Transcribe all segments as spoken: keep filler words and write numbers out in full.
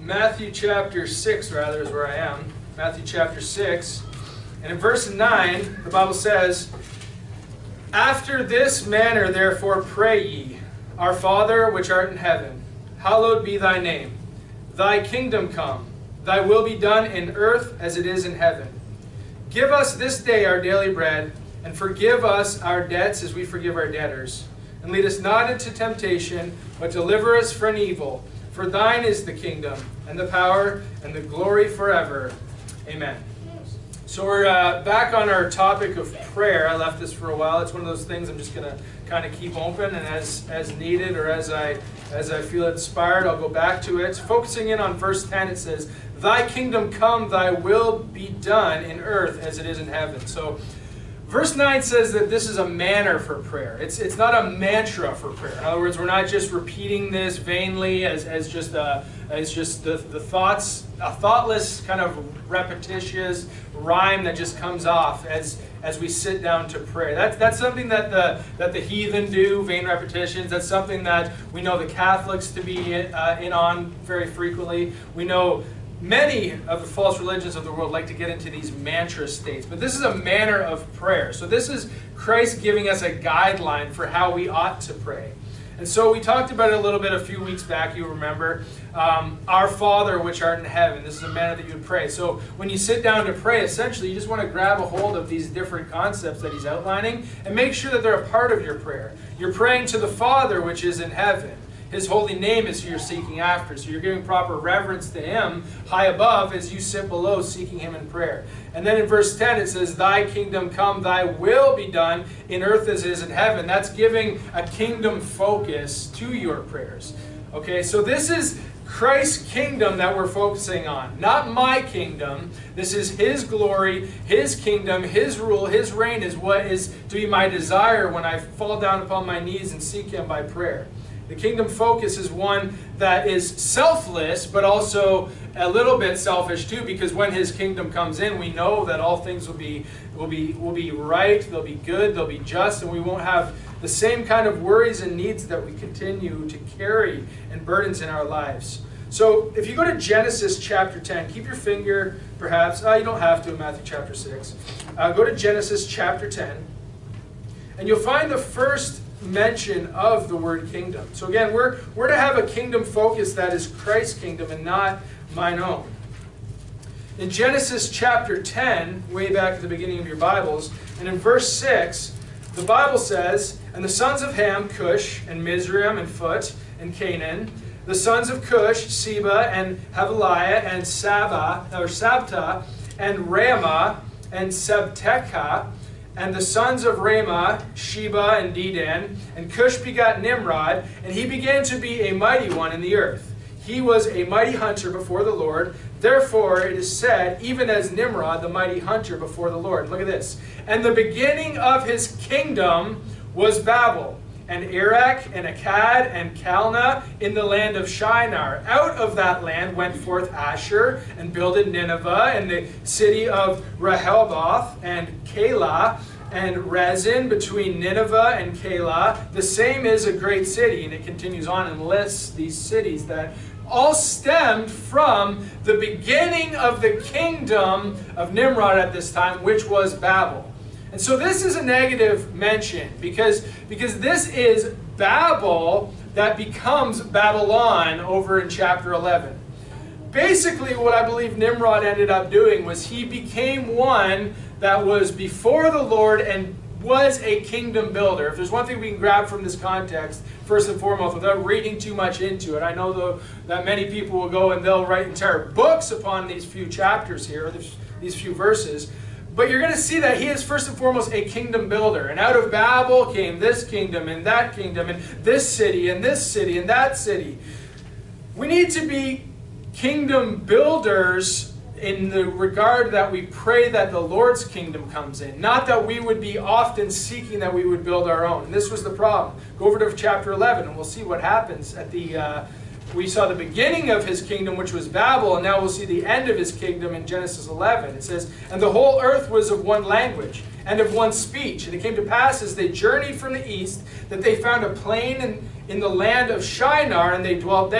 Matthew chapter six, rather, is where I am. Matthew chapter six. And in verse nine, the Bible says, "After this manner, therefore, pray ye, Our Father which art in heaven, hallowed be thy name. Thy kingdom come, thy will be done in earth as it is in heaven. Give us this day our daily bread, and forgive us our debts as we forgive our debtors. And lead us not into temptation, but deliver us from evil. For thine is the kingdom, and the power, and the glory forever. Amen." So we're uh, back on our topic of prayer. I left this for a while. It's one of those things I'm just going to kind of keep open, and as as needed or as I as I feel inspired, I'll go back to it. Focusing in on verse ten, it says, "Thy kingdom come, thy will be done in earth as it is in heaven." So verse nine says that this is a manner for prayer. It's it's not a mantra for prayer. In other words, we're not just repeating this vainly as, as just a, as just the, the thoughts, a thoughtless kind of repetitious rhyme that just comes off as as we sit down to pray. That's that's something that the that the heathen do, vain repetitions. That's something that we know the Catholics to be uh, in on very frequently. We know many of the false religions of the world like to get into these mantra states, but this is a manner of prayer. So this is Christ giving us a guideline for how we ought to pray. And so we talked about it a little bit a few weeks back, you remember. Um, Our Father which art in heaven. This is a manner that you would pray. So when you sit down to pray, essentially you just want to grab a hold of these different concepts that he's outlining and make sure that they're a part of your prayer. You're praying to the Father which is in heaven. His holy name is who you're seeking after. So you're giving proper reverence to him high above as you sit below seeking him in prayer. And then in verse ten it says, "Thy kingdom come, thy will be done in earth as it is in heaven." That's giving a kingdom focus to your prayers. Okay, so this is Christ's kingdom that we're focusing on. Not my kingdom. This is his glory, his kingdom, his rule, his reign is what is to be my desire when I fall down upon my knees and seek him by prayer. The kingdom focus is one that is selfless, but also a little bit selfish too, because when his kingdom comes in, we know that all things will be will be will be right, they'll be good, they'll be just, and we won't have the same kind of worries and needs that we continue to carry and burdens in our lives. So if you go to Genesis chapter ten, keep your finger perhaps, oh, you don't have to in Matthew chapter six. Uh, go to Genesis chapter ten, and you'll find the first mention of the word kingdom. So again, we're, we're to have a kingdom focus that is Christ's kingdom and not mine own. In Genesis chapter ten, way back at the beginning of your Bibles, and in verse six, the Bible says, "And the sons of Ham, Cush, and Mizraim, and Phut, and Canaan, the sons of Cush, Seba, and Havaliah, and Saba, or Sabta, and Ramah, and Sabteka, and the sons of Ramah, Sheba and Dedan, and Cush begat Nimrod, and he began to be a mighty one in the earth. He was a mighty hunter before the Lord. Therefore it is said, even as Nimrod, the mighty hunter before the Lord." Look at this. "And the beginning of his kingdom was Babel, and Erech, and Akkad, and Calneh in the land of Shinar. Out of that land went forth Asher, and builded Nineveh, and the city of Rehoboth, and Calah, and Rezin between Nineveh and Calah. The same is a great city." And it continues on and lists these cities that all stemmed from the beginning of the kingdom of Nimrod at this time, which was Babel. And so this is a negative mention because, because this is Babel that becomes Babylon over in chapter eleven. Basically what I believe Nimrod ended up doing was he became one that was before the Lord and was a kingdom builder. If there's one thing we can grab from this context, first and foremost, without reading too much into it, I know though that many people will go and they'll write entire books upon these few chapters here, these few verses. But you're going to see that he is first and foremost a kingdom builder. And out of Babel came this kingdom and that kingdom and this city and this city and that city. We need to be kingdom builders in the regard that we pray that the Lord's kingdom comes in. Not that we would be often seeking that we would build our own. And this was the problem. Go over to chapter eleven and we'll see what happens at the... Uh, we saw the beginning of his kingdom, which was Babel, and now we'll see the end of his kingdom in Genesis eleven. It says, "And the whole earth was of one language, and of one speech. And it came to pass, as they journeyed from the east, that they found a plain in, in the land of Shinar, and they dwelt there.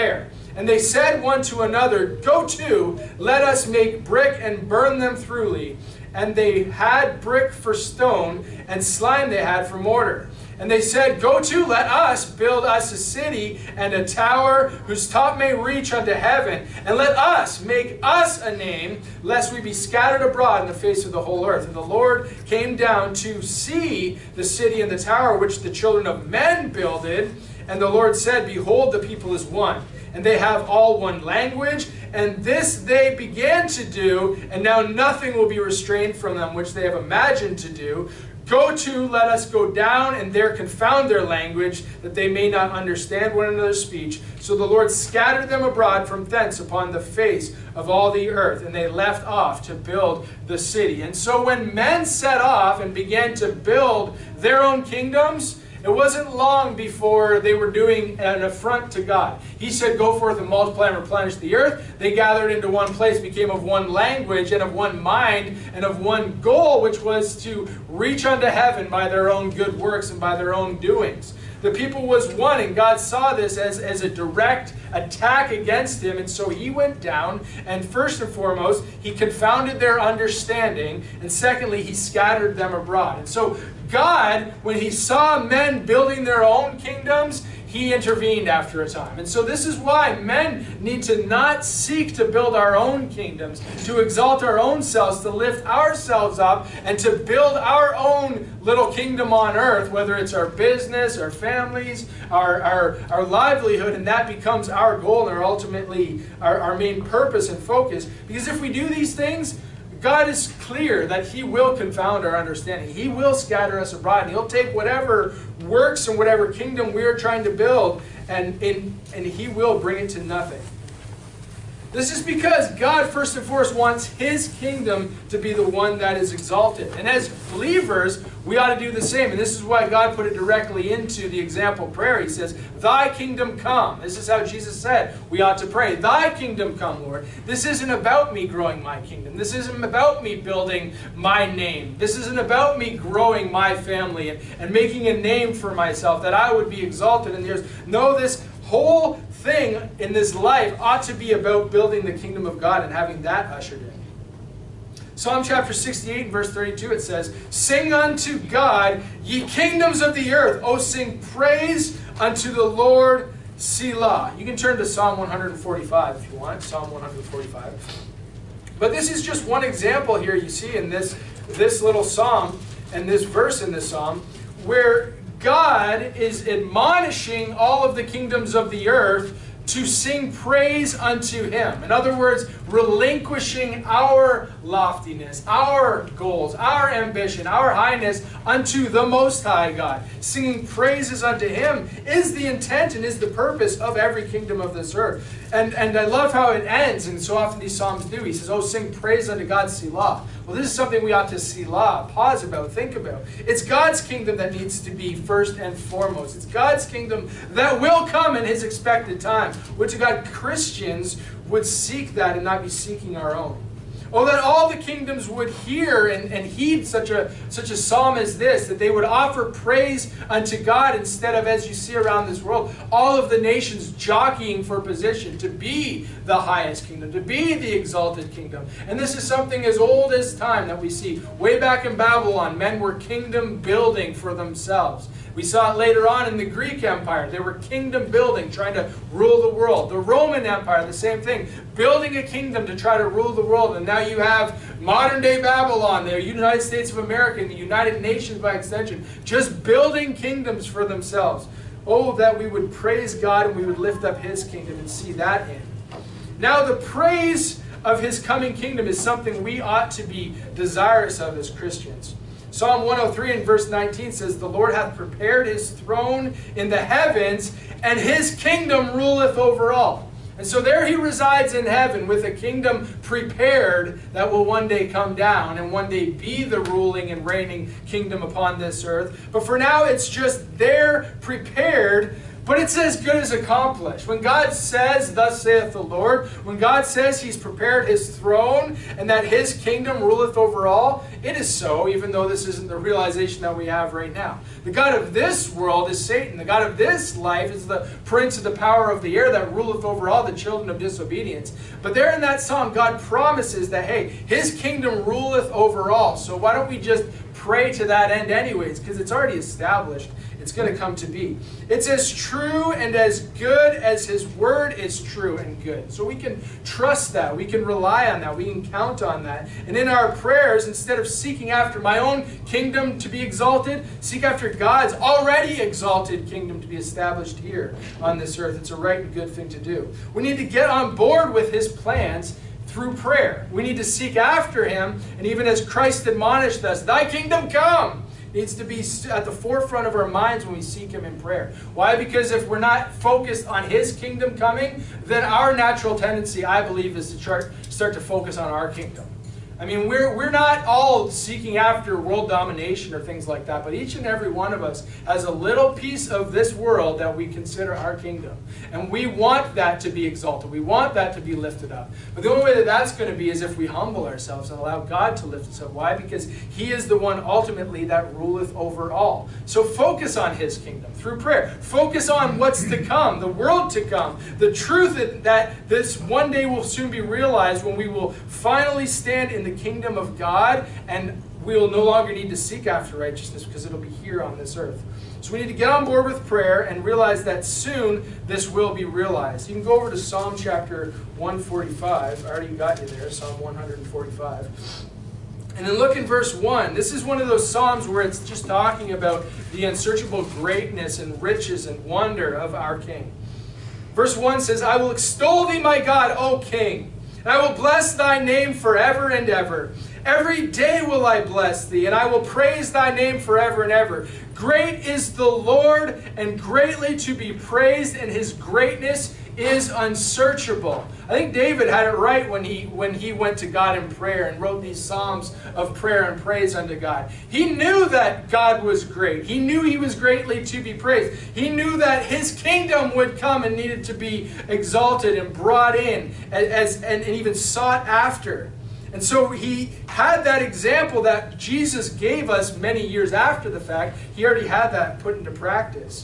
And they said one to another, Go to, let us make brick and burn them thoroughly. And they had brick for stone, and slime they had for mortar. And they said, Go to, let us build us a city and a tower whose top may reach unto heaven. And let us make us a name, lest we be scattered abroad in the face of the whole earth. And the Lord came down to see the city and the tower which the children of men builded. And the Lord said, Behold, the people is one, and they have all one language. And this they began to do, and now nothing will be restrained from them which they have imagined to do. Go to, let us go down, and there confound their language, that they may not understand one another's speech. So the Lord scattered them abroad from thence upon the face of all the earth, and they left off to build the city. And so when men set off and began to build their own kingdoms, it wasn't long before they were doing an affront to God. He said, Go forth and multiply and replenish the earth. They gathered into one place, became of one language and of one mind and of one goal, which was to reach unto heaven by their own good works and by their own doings. The people was one, and God saw this as, as a direct attack against him. And so he went down, and first and foremost, he confounded their understanding. And secondly, he scattered them abroad. And so God, when he saw men building their own kingdoms, he intervened after a time. And so this is why men need to not seek to build our own kingdoms, to exalt our own selves, to lift ourselves up, and to build our own little kingdom on earth, whether it's our business, our families, our, our, our livelihood, and that becomes our goal and our ultimately our, our main purpose and focus. Because if we do these things, God is clear that he will confound our understanding. He will scatter us abroad. And he'll take whatever works and whatever kingdom we're trying to build, and, and, and he will bring it to nothing. This is because God, first and foremost, wants his kingdom to be the one that is exalted. And as believers, we ought to do the same. And this is why God put it directly into the example prayer. He says, Thy kingdom come. This is how Jesus said we ought to pray. Thy kingdom come, Lord. This isn't about me growing my kingdom. This isn't about me building my name. This isn't about me growing my family and, and making a name for myself, that I would be exalted in the earth. No, this whole thing in this life ought to be about building the kingdom of God and having that ushered in. Psalm chapter sixty-eight, verse thirty-two, it says, Sing unto God, ye kingdoms of the earth. O sing praise unto the Lord, Selah. You can turn to Psalm one forty-five if you want. Psalm one forty-five. But this is just one example here you see in this, this little psalm and this verse in this psalm, where God is admonishing all of the kingdoms of the earth to sing praise unto him. In other words, relinquishing our loftiness, our goals, our ambition, our highness unto the Most High God. Singing praises unto him is the intent and is the purpose of every kingdom of this earth. And, and I love how it ends, and so often these psalms do. He says, Oh, sing praise unto God, Selah. Well, this is something we ought to Selah, pause about, think about. It's God's kingdom that needs to be first and foremost. It's God's kingdom that will come in his expected time. Would to God Christians would seek that and not be seeking our own. Oh, that all the kingdoms would hear and, and heed such a, such a psalm as this, that they would offer praise unto God instead of, as you see around this world, all of the nations jockeying for position to be the highest kingdom, to be the exalted kingdom. And this is something as old as time that we see. Way back in Babylon, men were kingdom building for themselves. We saw it later on in the Greek Empire. They were kingdom building, trying to rule the world. The Roman Empire, the same thing. Building a kingdom to try to rule the world. And now you have modern day Babylon, the United States of America, and the United Nations by extension, just building kingdoms for themselves. Oh, that we would praise God and we would lift up his kingdom and see that in. Now the praise of his coming kingdom is something we ought to be desirous of as Christians. Psalm one oh three and verse nineteen says, The Lord hath prepared his throne in the heavens, and his kingdom ruleth over all. And so there he resides in heaven with a kingdom prepared that will one day come down and one day be the ruling and reigning kingdom upon this earth. But for now it's just there prepared, But it's as good as accomplished. When God says, thus saith the Lord, when God says He's prepared His throne and that His kingdom ruleth over all, it is so, even though this isn't the realization that we have right now. The God of this world is Satan. The God of this life is the prince of the power of the air that ruleth over all the children of disobedience. But there in that psalm, God promises that, hey, His kingdom ruleth over all. So why don't we just pray to that end anyways? Because it's already established. It's going to come to be. It's as true and as good as His word is true and good. So we can trust that. We can rely on that. We can count on that. And in our prayers, instead of seeking after my own kingdom to be exalted, seek after God's already exalted kingdom to be established here on this earth. It's a right and good thing to do. We need to get on board with His plans through prayer. We need to seek after Him, and even as Christ admonished us, thy kingdom come, needs to be at the forefront of our minds when we seek Him in prayer. Why? Because if we're not focused on His kingdom coming, then our natural tendency, I believe, is to start, start to focus on our kingdom. I mean, we're, we're not all seeking after world domination or things like that, but each and every one of us has a little piece of this world that we consider our kingdom. And we want that to be exalted. We want that to be lifted up. But the only way that that's going to be is if we humble ourselves and allow God to lift us up. Why? Because He is the one ultimately that ruleth over all. So focus on His kingdom through prayer. Focus on what's to come, the world to come, the truth that this one day will soon be realized when we will finally stand in the kingdom of God, and we will no longer need to seek after righteousness because it'll be here on this earth. So we need to get on board with prayer and realize that soon this will be realized. You can go over to Psalm chapter one forty-five. I already got you there, Psalm one forty-five. And then look in verse one. This is one of those Psalms where it's just talking about the unsearchable greatness and riches and wonder of our King. Verse one says, I will extol thee, my God, O King, and I will bless thy name forever and ever. Every day will I bless thee, and I will praise thy name forever and ever. Great is the Lord, and greatly to be praised, and His greatness is unsearchable. I think David had it right when he, when he went to God in prayer and wrote these psalms of prayer and praise unto God. He knew that God was great. He knew He was greatly to be praised. He knew that His kingdom would come and needed to be exalted and brought in as, and, and even sought after. And so he had that example that Jesus gave us many years after the fact. He already had that put into practice.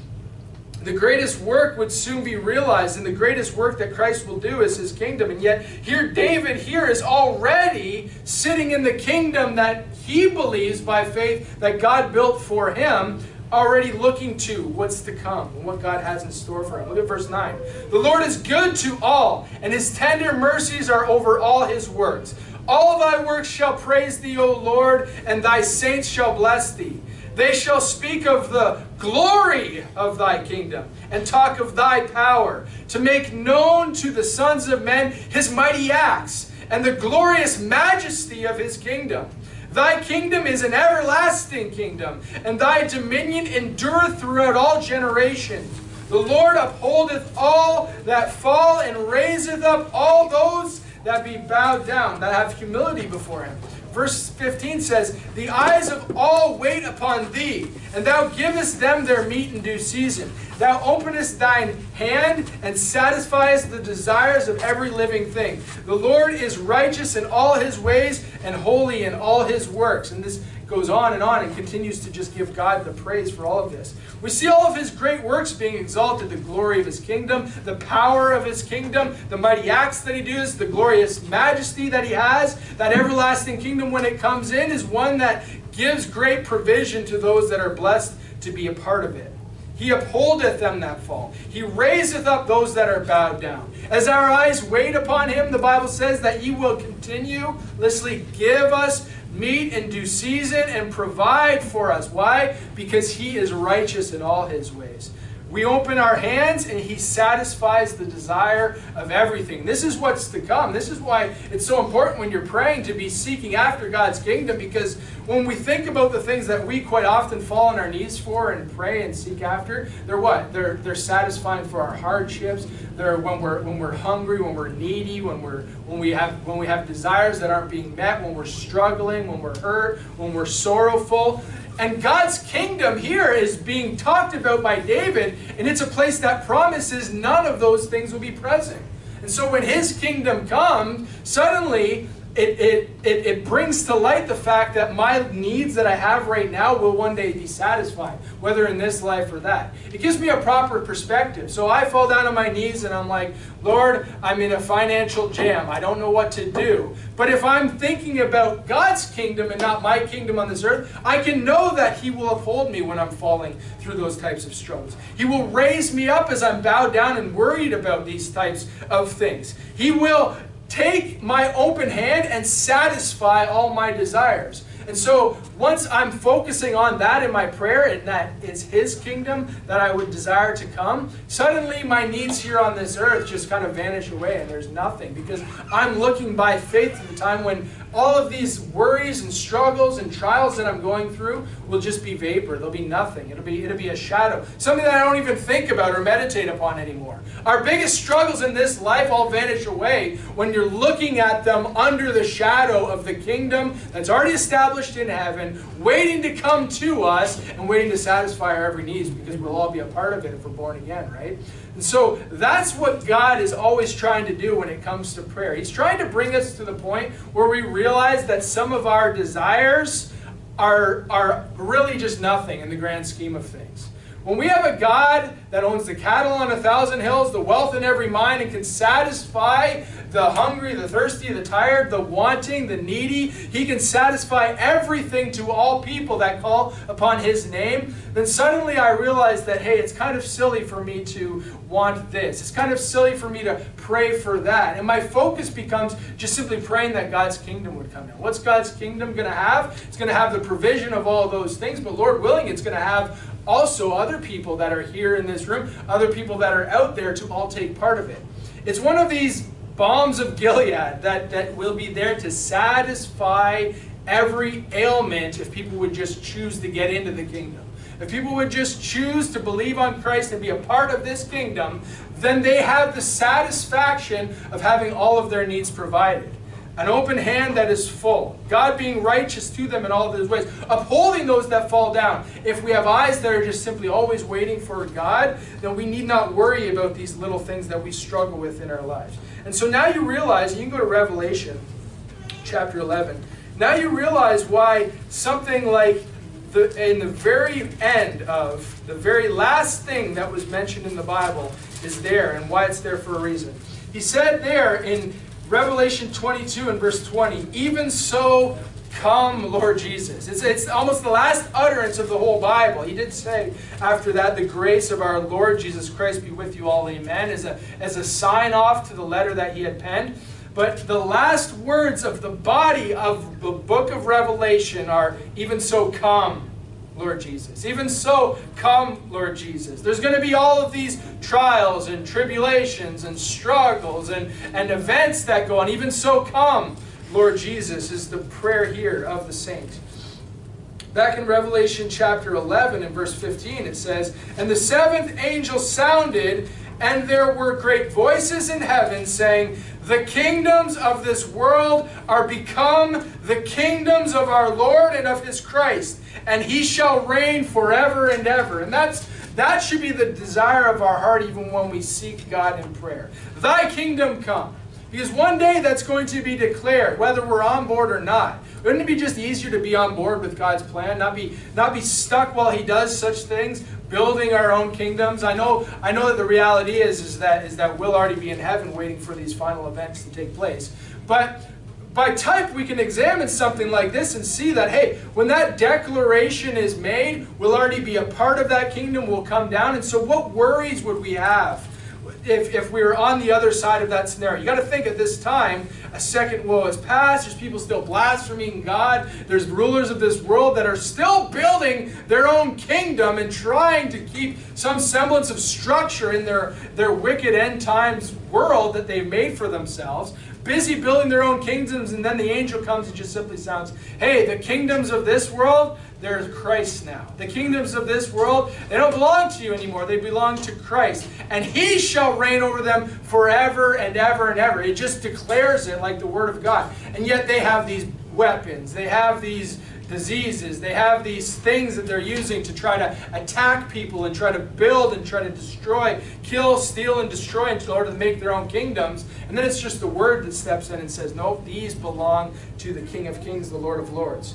The greatest work would soon be realized, and the greatest work that Christ will do is His kingdom. And yet here David here is already sitting in the kingdom that he believes by faith that God built for him, already looking to what's to come and what God has in store for him. Look at verse nine. The Lord is good to all, and His tender mercies are over all His works. All thy works shall praise thee, O Lord, and thy saints shall bless thee. They shall speak of the glory of thy kingdom and talk of thy power, to make known to the sons of men His mighty acts and the glorious majesty of His kingdom. Thy kingdom is an everlasting kingdom, and thy dominion endureth throughout all generations. The Lord upholdeth all that fall, and raiseth up all those that be bowed down, that have humility before Him. Verse fifteen says, the eyes of all wait upon thee, and thou givest them their meat in due season. Thou openest thine hand and satisfiest the desires of every living thing. The Lord is righteous in all His ways and holy in all His works. And this goes on and on and continues to just give God the praise for all of this. We see all of His great works being exalted, the glory of His kingdom, the power of His kingdom, the mighty acts that He does, the glorious majesty that He has. That everlasting kingdom, when it comes in, is one that gives great provision to those that are blessed to be a part of it. He upholdeth them that fall. He raiseth up those that are bowed down. As our eyes wait upon Him, the Bible says that He will continuously give us meet in due season and provide for us. Why? Because He is righteous in all His ways. We open our hands and He satisfies the desire of everything. This is what's to come. This is why it's so important when you're praying to be seeking after God's kingdom, because when we think about the things that we quite often fall on our knees for and pray and seek after, they're what? They're, they're satisfying for our hardships. They're when we're, when we're hungry, when we're needy, when, we're, when, we have, when we have desires that aren't being met, when we're struggling, when we're hurt, when we're sorrowful. And God's kingdom here is being talked about by David, and it's a place that promises none of those things will be present. And so when his kingdom comes, suddenly it, it, it, it brings to light the fact that my needs that I have right now will one day be satisfied, whether in this life or that. It gives me a proper perspective. So I fall down on my knees and I'm like, Lord, I'm in a financial jam. I don't know what to do. But if I'm thinking about God's kingdom and not my kingdom on this earth, I can know that He will uphold me when I'm falling through those types of struggles. He will raise me up as I'm bowed down and worried about these types of things. He will take my open hand and satisfy all my desires. And so once I'm focusing on that in my prayer, and that it's His kingdom that I would desire to come, suddenly my needs here on this earth just kind of vanish away and there's nothing, because I'm looking by faith to the time when all of these worries and struggles and trials that I'm going through will just be vapor. They'll be nothing. It'll be, it'll be a shadow. Something that I don't even think about or meditate upon anymore. Our biggest struggles in this life all vanish away when you're looking at them under the shadow of the kingdom that's already established in heaven, waiting to come to us and waiting to satisfy our every needs, because we'll all be a part of it if we're born again, right? And so that's what God is always trying to do when it comes to prayer. He's trying to bring us to the point where we realize that some of our desires are, are really just nothing in the grand scheme of things. When we have a God that owns the cattle on a thousand hills, the wealth in every mine, and can satisfy the hungry, the thirsty, the tired, the wanting, the needy, He can satisfy everything to all people that call upon His name, then suddenly I realize that, hey, it's kind of silly for me to want this. It's kind of silly for me to pray for that. And my focus becomes just simply praying that God's kingdom would come in. What's God's kingdom going to have? It's going to have the provision of all those things, but Lord willing, it's going to have also other people that are here in this room, other people that are out there to all take part of it. It's one of these balms of Gilead that, that will be there to satisfy every ailment if people would just choose to get into the kingdom. If people would just choose to believe on Christ and be a part of this kingdom, then they have the satisfaction of having all of their needs provided. An open hand that is full. God being righteous to them in all of His ways. Upholding those that fall down. If we have eyes that are just simply always waiting for God, then we need not worry about these little things that we struggle with in our lives. And so now you realize, you can go to Revelation chapter eleven. Now you realize why something like the, in the very end of the very last thing that was mentioned in the Bible is there, and why it's there for a reason. He said there in Revelation twenty-two and verse twenty, even so come, Lord Jesus. It's, it's almost the last utterance of the whole Bible. He did say after that, the grace of our Lord Jesus Christ be with you all, amen, as a, as a sign off to the letter that he had penned. But the last words of the body of the book of Revelation are, even so come, Lord Jesus. Even so, come, Lord Jesus. There's going to be all of these trials and tribulations and struggles and, and events that go on. Even so, come, Lord Jesus, is the prayer here of the saint. Back in Revelation chapter eleven and verse fifteen, it says, and the seventh angel sounded, and there were great voices in heaven saying, the kingdoms of this world are become the kingdoms of our Lord and of His Christ, and He shall reign forever and ever. And that's, that should be the desire of our heart even when we seek God in prayer. Thy kingdom come. Because one day that's going to be declared, whether we're on board or not. Wouldn't it be just easier to be on board with God's plan? Not be, not be stuck while He does such things, building our own kingdoms? I know, I know that the reality is, is, that, is that we'll already be in heaven waiting for these final events to take place. But by type, we can examine something like this and see that, hey, when that declaration is made, we'll already be a part of that kingdom, we'll come down. And so what worries would we have if, if we were on the other side of that scenario? You got to think at this time, a second woe has passed. There's people still blaspheming God. There's rulers of this world that are still building their own kingdom and trying to keep some semblance of structure in their, their wicked end times world that they've made for themselves. Busy building their own kingdoms, and then the angel comes and just simply sounds, hey, the kingdoms of this world, they're Christ now. The kingdoms of this world, they don't belong to you anymore. They belong to Christ. And He shall reign over them forever and ever and ever. It just declares it like the Word of God. And yet they have these weapons. They have these diseases. They have these things that they're using to try to attack people and try to build and try to destroy, kill, steal, and destroy in order to make their own kingdoms. And then it's just the Word that steps in and says, nope, these belong to the King of Kings, the Lord of Lords.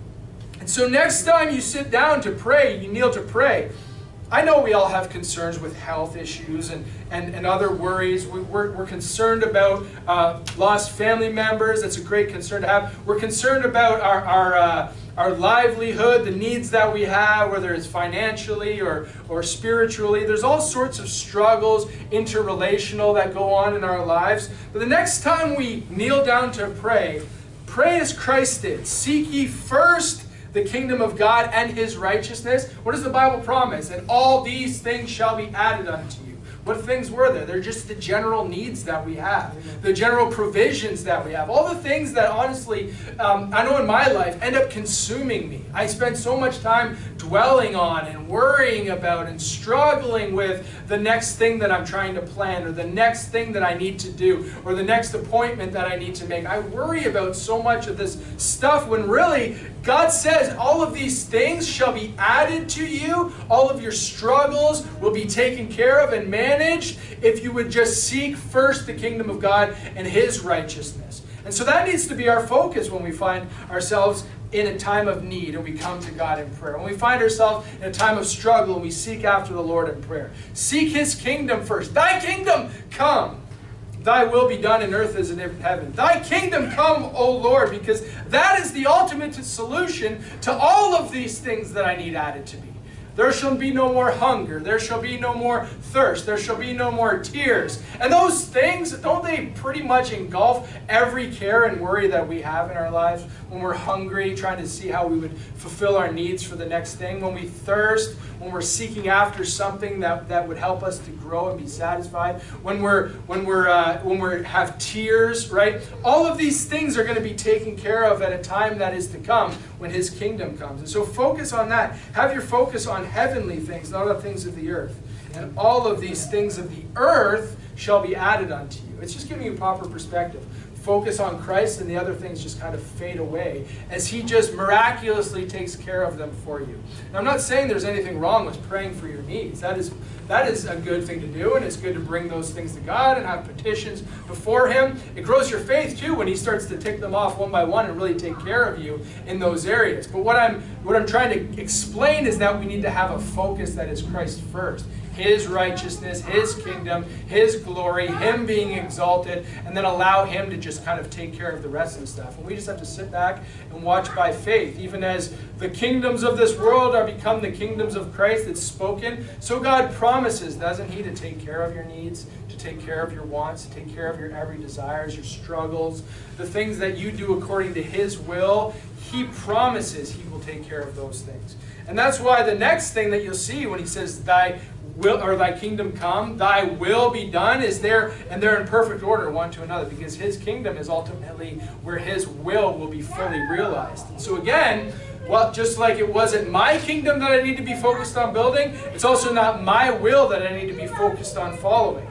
And so next time you sit down to pray, you kneel to pray, I know we all have concerns with health issues and, and, and other worries. We, we're, we're concerned about uh, lost family members. That's a great concern to have. We're concerned about our, our, uh, our livelihood, the needs that we have, whether it's financially or, or spiritually. There's all sorts of struggles, interrelational, that go on in our lives. But the next time we kneel down to pray, pray as Christ did. Seek ye first the kingdom of God and His righteousness. What does the Bible promise? And all these things shall be added unto you. What things were there? They're just the general needs that we have. The general provisions that we have. All the things that honestly, um, I know in my life, end up consuming me. I spend so much time dwelling on and worrying about and struggling with the next thing that I'm trying to plan, or the next thing that I need to do, or the next appointment that I need to make. I worry about so much of this stuff when really God says all of these things shall be added to you. All of your struggles will be taken care of and managed if you would just seek first the kingdom of God and His righteousness. And so that needs to be our focus when we find ourselves in a time of need and we come to God in prayer. When we find ourselves in a time of struggle and we seek after the Lord in prayer. Seek His kingdom first. Thy kingdom come. Thy will be done in earth as in heaven. Thy kingdom come, O Lord, because that is the ultimate solution to all of these things that I need added to me. There shall be no more hunger. There shall be no more thirst. There shall be no more tears. And those things, don't they pretty much engulf every care and worry that we have in our lives? When we're hungry, trying to see how we would fulfill our needs for the next thing. When we thirst, when we're seeking after something that, that would help us to grow and be satisfied. When we're when we're uh, when we have tears, right? All of these things are going to be taken care of at a time that is to come when His kingdom comes. And so focus on that. Have your focus on heavenly things, not on things of the earth. And all of these things of the earth shall be added unto you. It's just giving you proper perspective. Focus on Christ and the other things just kind of fade away as He just miraculously takes care of them for you. Now, I'm not saying there's anything wrong with praying for your needs. That is, that is a good thing to do, and it's good to bring those things to God and have petitions before Him. It grows your faith too when He starts to tick them off one by one and really take care of you in those areas. But what I'm, what I'm trying to explain is that we need to have a focus that is Christ first. His righteousness, His kingdom, His glory, Him being exalted, and then allow Him to just kind of take care of the rest of the stuff. And we just have to sit back and watch by faith. Even as the kingdoms of this world are become the kingdoms of Christ that's spoken, so God promises, doesn't He, to take care of your needs, to take care of your wants, to take care of your every desires, your struggles, the things that you do according to His will. He promises He will take care of those things. And that's why the next thing that you'll see when He says, Thy will, or Thy kingdom come, Thy will be done, is there, and they're in perfect order one to another, because His kingdom is ultimately where His will will be fully realized. And so again, well, just like it wasn't my kingdom that I need to be focused on building, it's also not my will that I need to be focused on following.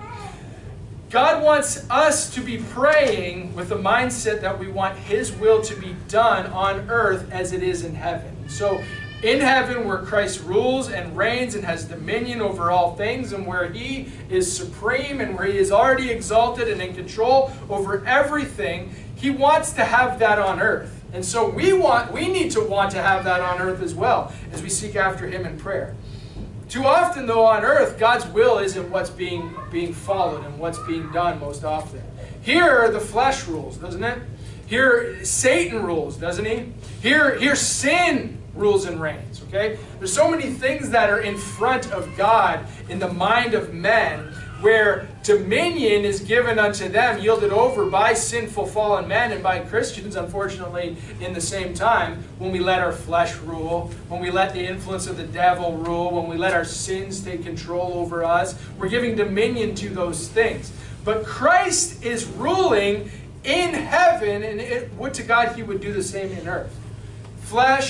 God wants us to be praying with the mindset that we want His will to be done on earth as it is in heaven. So in heaven, where Christ rules and reigns and has dominion over all things, and where He is supreme and where He is already exalted and in control over everything, He wants to have that on earth. And so we want, we need to want to have that on earth as well as we seek after Him in prayer. Too often, though, on earth, God's will isn't what's being, being followed and what's being done most often. Here, the flesh rules, doesn't it? Here, Satan rules, doesn't he? Here, here sin rules and reigns, okay? There's so many things that are in front of God in the mind of men, where dominion is given unto them, yielded over by sinful fallen men and by Christians, unfortunately, in the same time, when we let our flesh rule, when we let the influence of the devil rule, when we let our sins take control over us, we're giving dominion to those things. But Christ is ruling in heaven, and it would to God He would do the same in earth. Flesh,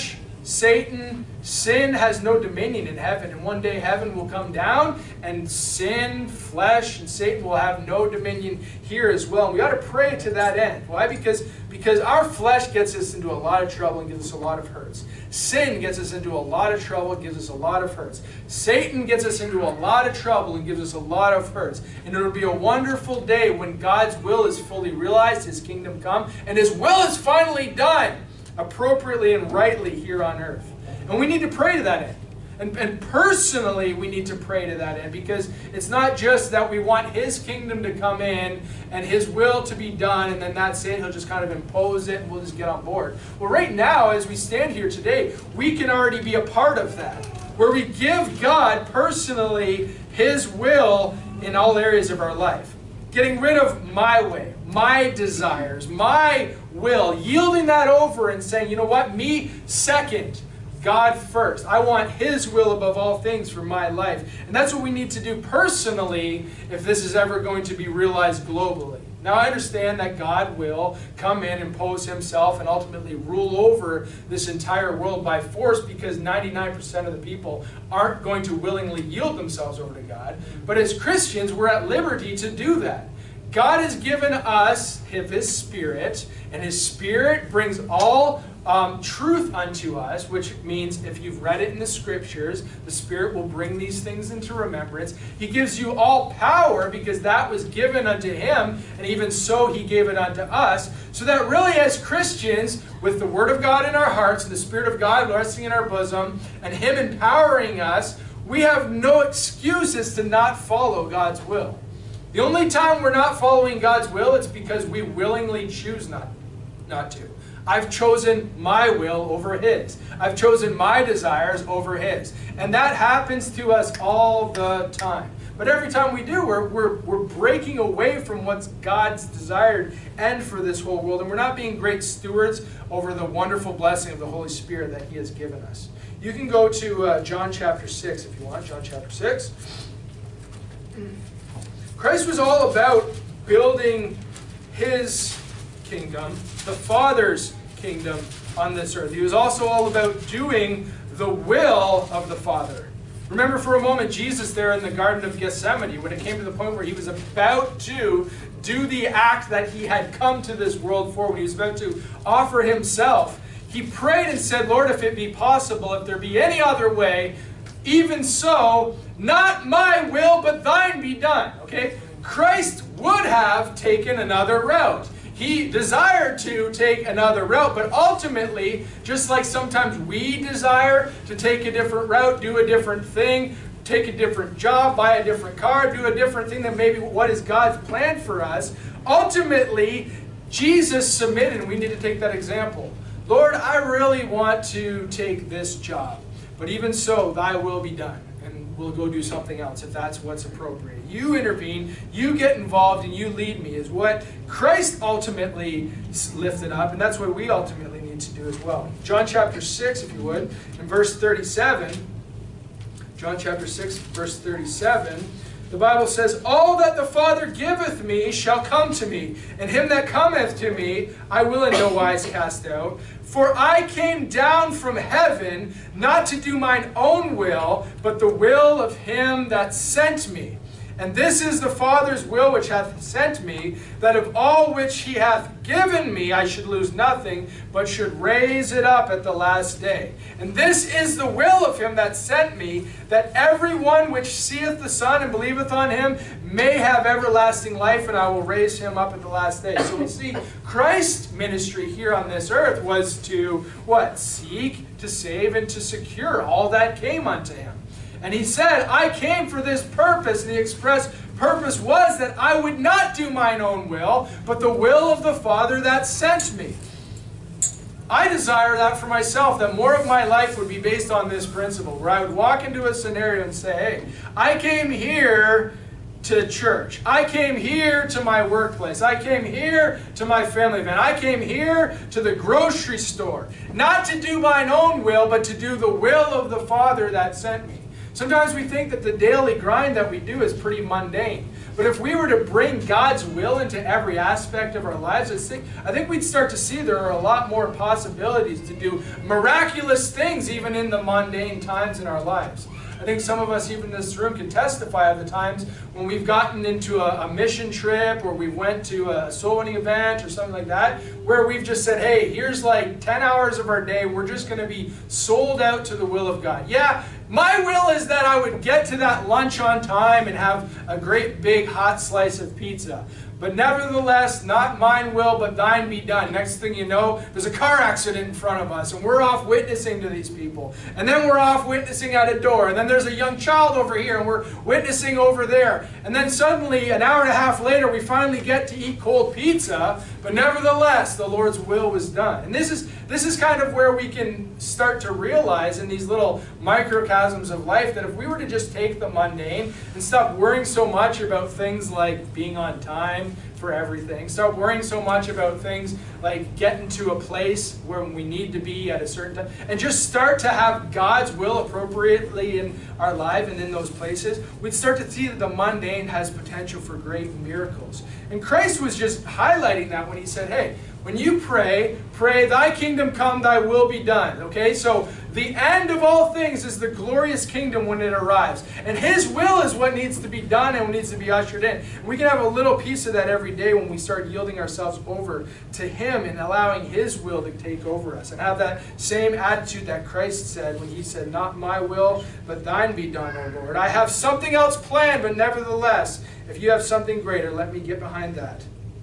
Satan, sin has no dominion in heaven, and one day heaven will come down, and sin, flesh, and Satan will have no dominion here as well. And we ought to pray to that end. Why? Because, because our flesh gets us into a lot of trouble and gives us a lot of hurts. Sin gets us into a lot of trouble and gives us a lot of hurts. Satan gets us into a lot of trouble and gives us a lot of hurts. And it will be a wonderful day when God's will is fully realized, His kingdom come, and His will is finally done appropriately and rightly here on earth. And we need to pray to that end. And, and personally, we need to pray to that end, because it's not just that we want His kingdom to come in and His will to be done, and then that's it. He'll just kind of impose it and we'll just get on board. Well, right now, as we stand here today, we can already be a part of that, where we give God personally His will in all areas of our life. Getting rid of my way, my desires, my will, yielding that over and saying, you know what, me second, God first. I want His will above all things for my life. And that's what we need to do personally if this is ever going to be realized globally. Now, I understand that God will come in, impose Himself, and ultimately rule over this entire world by force, because ninety-nine percent of the people aren't going to willingly yield themselves over to God. But as Christians, we're at liberty to do that. God has given us His Spirit, and His Spirit brings all um, truth unto us, which means if you've read it in the Scriptures, the Spirit will bring these things into remembrance. He gives you all power, because that was given unto Him, and even so He gave it unto us, so that really as Christians, with the Word of God in our hearts, and the Spirit of God resting in our bosom, and Him empowering us, we have no excuses to not follow God's will. The only time we're not following God's will, it's because we willingly choose not, not to. I've chosen my will over His. I've chosen my desires over His. And that happens to us all the time. But every time we do, we're, we're, we're breaking away from what's God's desired end for this whole world. And we're not being great stewards over the wonderful blessing of the Holy Spirit that He has given us. You can go to uh, John chapter six if you want. John chapter six. Christ was all about building His kingdom, the Father's kingdom on this earth. He was also all about doing the will of the Father. Remember for a moment Jesus there in the Garden of Gethsemane, when it came to the point where He was about to do the act that He had come to this world for, when He was about to offer Himself. He prayed and said, Lord, if it be possible, if there be any other way, even so, not my will, but thine be done. Okay? Christ would have taken another route. He desired to take another route, but ultimately, just like sometimes we desire to take a different route, do a different thing, take a different job, buy a different car, do a different thing than maybe what is God's plan for us, ultimately, Jesus submitted, and we need to take that example. Lord, I really want to take this job, but even so, thy will be done. And we'll go do something else if that's what's appropriate. You intervene, you get involved, and you lead me is what Christ ultimately lifted up, and that's what we ultimately need to do as well. John chapter six, if you would, in verse thirty-seven, John chapter six, verse thirty-seven, the Bible says, all that the Father giveth me shall come to me, and him that cometh to me I will in no wise cast out. For I came down from heaven, not to do mine own will, but the will of him that sent me. And this is the Father's will which hath sent me, that of all which He hath given me I should lose nothing, but should raise it up at the last day. And this is the will of Him that sent me, that every one which seeth the Son and believeth on Him may have everlasting life, and I will raise him up at the last day. So we see Christ's ministry here on this earth was to, what? Seek, to save, and to secure all that came unto Him. And He said, I came for this purpose. And the express purpose was that I would not do mine own will, but the will of the Father that sent me. I desire that for myself, that more of my life would be based on this principle, where I would walk into a scenario and say, hey, I came here to church. I came here to my workplace. I came here to my family event. I came here to the grocery store. Not to do mine own will, but to do the will of the Father that sent me. Sometimes we think that the daily grind that we do is pretty mundane. But if we were to bring God's will into every aspect of our lives, I think, I think we'd start to see there are a lot more possibilities to do miraculous things even in the mundane times in our lives. I think some of us, even in this room, can testify of the times when we've gotten into a, a mission trip or we went to a soul winning event or something like that, where we've just said, hey, here's like ten hours of our day. We're just going to be sold out to the will of God. Yeah, my will is that I would get to that lunch on time and have a great big hot slice of pizza. But nevertheless, not mine will, but thine be done. Next thing you know, there's a car accident in front of us, and we're off witnessing to these people. And then we're off witnessing at a door, and then there's a young child over here, and we're witnessing over there. And then suddenly, an hour and a half later, we finally get to eat cold pizza, but nevertheless, the Lord's will was done. And this is, this is kind of where we can start to realize in these little microcosms of life that if we were to just take the mundane and stop worrying so much about things like being on time for everything, stop worrying so much about things like getting to a place where we need to be at a certain time, and just start to have God's will appropriately in our life and in those places, we'd start to see that the mundane has potential for great miracles. And Christ was just highlighting that when he said, hey, when you pray, pray, thy kingdom come, thy will be done. Okay, so the end of all things is the glorious kingdom when it arrives. And his will is what needs to be done and what needs to be ushered in. And we can have a little piece of that every day when we start yielding ourselves over to him and allowing his will to take over us. And have that same attitude that Christ said when he said, not my will, but thine be done, O Lord. I have something else planned, but nevertheless, if you have something greater, let me get behind that.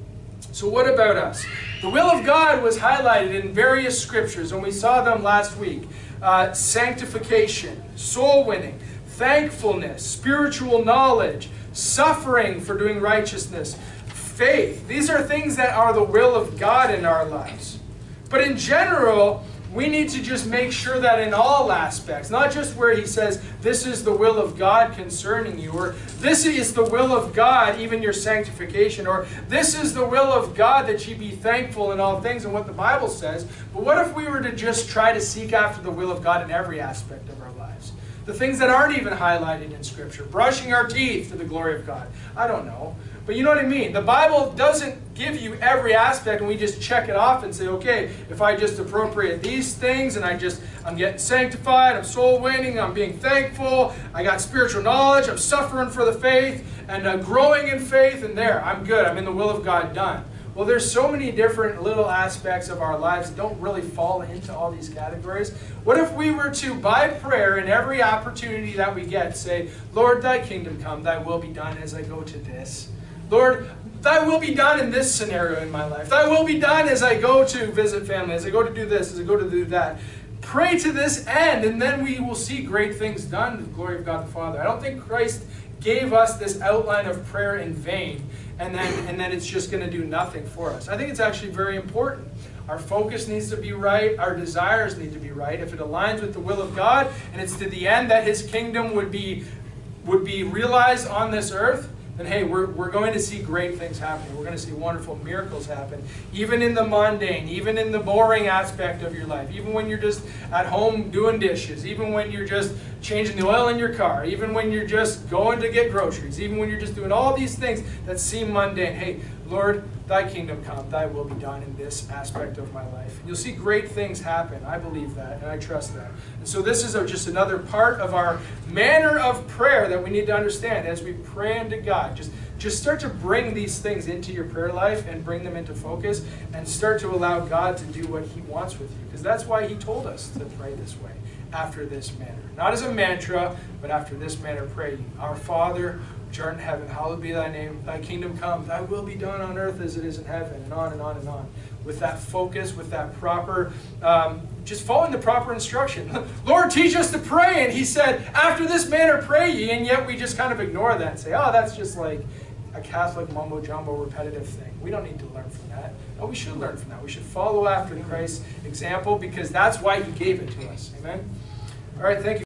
So what about us? The will of God was highlighted in various scriptures, and we saw them last week. Uh, sanctification, soul winning, thankfulness, spiritual knowledge, suffering for doing righteousness, faith. These are things that are the will of God in our lives. But in general, we need to just make sure that in all aspects, not just where he says, this is the will of God concerning you, or this is the will of God, even your sanctification, or this is the will of God that ye be thankful in all things, and what the Bible says. But what if we were to just try to seek after the will of God in every aspect of our lives? The things that aren't even highlighted in Scripture. Brushing our teeth to the glory of God. I don't know. But you know what I mean? The Bible doesn't give you every aspect and we just check it off and say, okay, if I just appropriate these things and I just, I'm getting sanctified, I'm soul winning, I'm being thankful, I got spiritual knowledge, I'm suffering for the faith, and uh, growing in faith, and there, I'm good, I'm in the will of God, done. Well, there's so many different little aspects of our lives that don't really fall into all these categories. What if we were to, by prayer, in every opportunity that we get, say, Lord, thy kingdom come, thy will be done as I go to this. Lord, thy will be done in this scenario in my life. Thy will be done as I go to visit family, as I go to do this, as I go to do that. Pray to this end, and then we will see great things done to the glory of God the Father. I don't think Christ gave us this outline of prayer in vain, and then, and then it's just going to do nothing for us. I think it's actually very important. Our focus needs to be right. Our desires need to be right. If it aligns with the will of God, and it's to the end that his kingdom would be, would be realized on this earth, then hey, we're, we're going to see great things happen. We're going to see wonderful miracles happen. Even in the mundane, even in the boring aspect of your life, even when you're just at home doing dishes, even when you're just changing the oil in your car, even when you're just going to get groceries, even when you're just doing all these things that seem mundane. Hey, Lord, thy kingdom come, thy will be done in this aspect of my life. You'll see great things happen. I believe that, and I trust that. And so this is a, just another part of our manner of prayer that we need to understand as we pray unto God. Just, just start to bring these things into your prayer life and bring them into focus and start to allow God to do what he wants with you. Because that's why he told us to pray this way, after this manner. Not as a mantra, but after this manner pray ye. Our Father, which art in heaven, hallowed be thy name. Thy kingdom come. Thy will be done on earth as it is in heaven. And on and on and on. With that focus, with that proper, um, just following the proper instruction. Lord, teach us to pray. And he said, after this manner pray ye. And yet we just kind of ignore that and say, oh, that's just like a Catholic mumbo-jumbo repetitive thing. We don't need to learn from that. No, we should learn from that. We should follow after Christ's example because that's why he gave it to us. Amen? All right, thank you.